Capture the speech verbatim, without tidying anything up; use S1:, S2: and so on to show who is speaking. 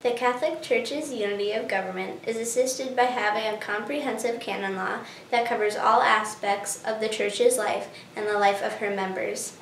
S1: The Catholic Church's unity of government is assisted by having a comprehensive canon law that covers all aspects of the Church's life and the life of her members.